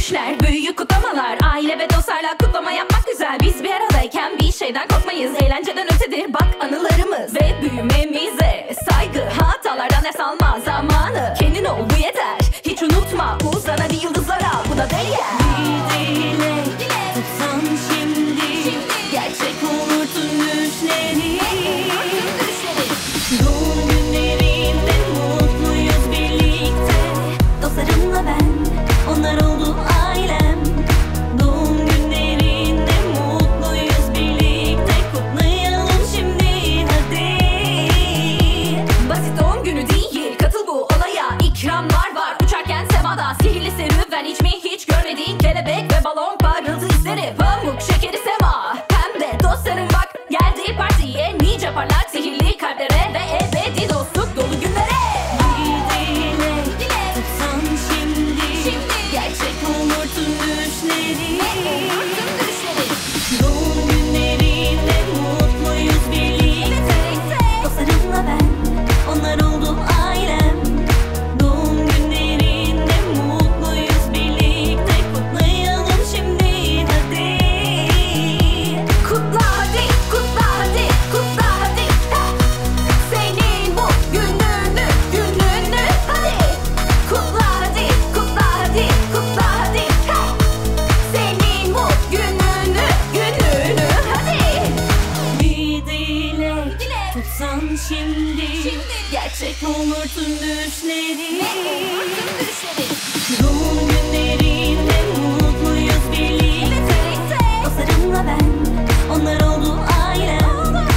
düşler, büyük kutlamalar, aile ve dostlarla kutlama yapmak güzel. Biz bir aradayken bir şeyden korkmayız. Eğlenceden ötedir bak anılarımız ve büyümemize saygı. Hatalardan ders alma zamanı. Kendin ol bu yeter, hiç unutma. Uzan hadi yıldızlara, bu da değer. Bir dilek tutsan şimdi, gerçek olur tüm düşlerin. Doğum günlerinde mutluyuz birlikte. Dostlarımla ben, onlar oldu ailem. Doğum günlerinde mutluyuz birlikte. Kutlayalım şimdi hadi. Basit doğum günü değil, katıl bu olaya. İkramlar var uçarken semada. Sihirli serüven, hiç mi hiç görmediğin kelebek ve balon parıltı izleri. Pamuk şekeri sema, pembe dostlarım bak geldi partiye. Nice parlak sihirli kalplere ve ebedi dostluk dolu günlere. Bir dilek tutsan şimdi, gerçek olur tüm düşlerin. Doğum günlerinde mutluyuz birlikte. Dostlarımla ben, onlar oldu ailem. Doğum günlerinde mutluyuz birlikte. Kutlayalım şimdi hadi. Kutla hadi, kutla hadi, kutla hadi. Senin bu gününü, gününü hadi. Kutla hadi, kutla hadi, kutla hadi. Senin bu gününü, gününü hadi. Bir dilek tutsan şimdi, gerçek olur tüm düşlerin. Doğum günlerinde mutluyuz birlikte. Dostlarımla ben, onlar oldu ailem.